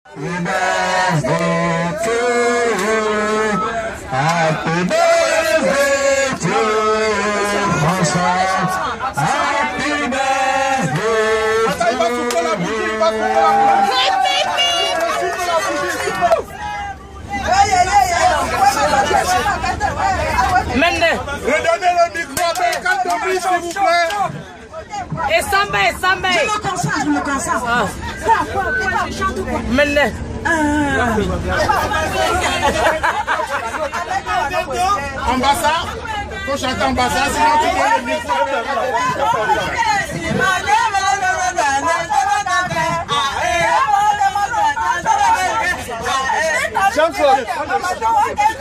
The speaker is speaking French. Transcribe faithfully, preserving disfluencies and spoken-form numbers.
Happy birthday to you, François. Happy birthday Mende. Redonnez le micro à Belkacem, s'il vous plaît. Et Samba, et Samba. Je me concentre, je me concentre. Ah. Quoi, quoi, quoi, je chante ou quoi? Mende. Ambassade, faut chanter ambassade, sinon tu donnes le micro à Belkacem. Jean-Claude.